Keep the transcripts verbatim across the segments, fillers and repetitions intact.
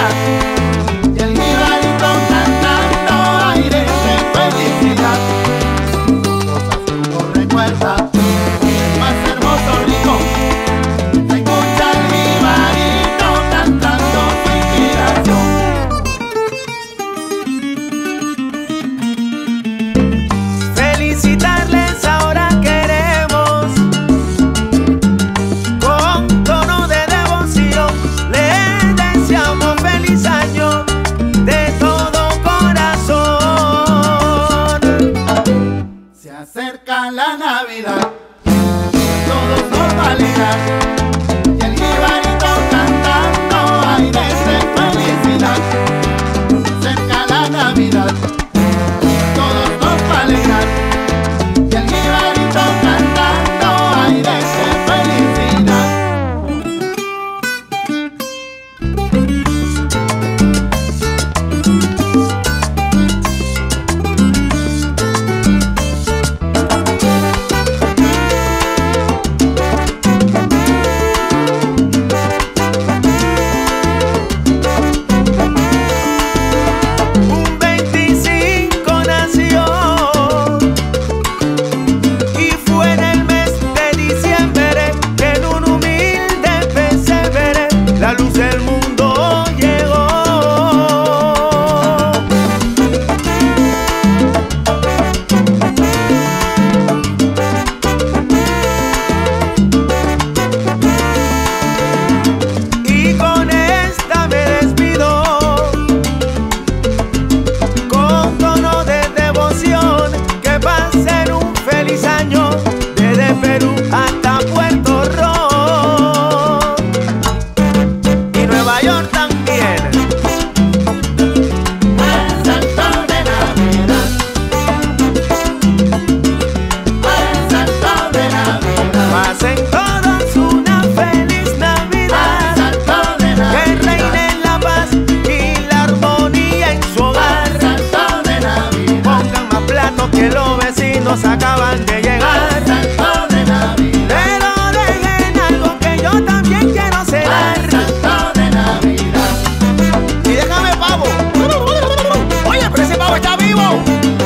Navidad. Y el jibarito cantando aires de felicidad. Cosas que uno recuerda, el más hermoso rico. Se escucha el jibarito cantando su inspiración. Felicitarles ahora queremos, con tono de devoción, les deseamos feliz año de todo corazón. Se acerca la Navidad, todos nos va a alegrar. Y el jibarito cantando aires de felicidad. Se acerca la Navidad, todos nos va a alegrar. Y el jibarito cantando aires de felicidad. Un veinticinco nació y fue en el mes de diciembre que en un humilde pesebre la luz del mundo llegó. Y con esta me despido, con tono de devoción, que pasen un feliz año desde Perú hasta Puerto Rico y Nueva York también. Al salto de Navidad, al salto de Navidad, Pasen todos una feliz al Navidad, salto de que Navidad, reine la paz y la armonía en su hogar. al salto de Navidad, Pongan más platos que los vecinos acaban de llegar. al salto de Navidad, Pero dejen algo que yo también quiero cenar. al salto de Navidad. Y déjame pavo. Oye, pero ese pavo está vivo.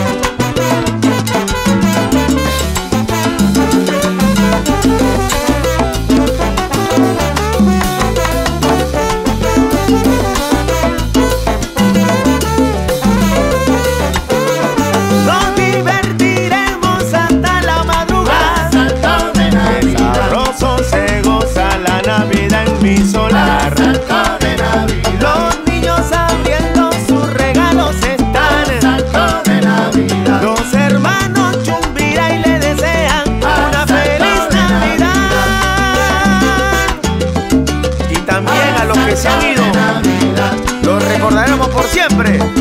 Nos divertiremos hasta la Al madrugada. salto de Qué Navidad, sabroso se goza la Navidad en mi solar. al salto de Navidad, Los niños abriendo sus regalos al están. salto de Navidad, Los hermanos Chumbira y le desean una feliz Navidad. Y también a los que se han ido, Navidad. los recordaremos por siempre.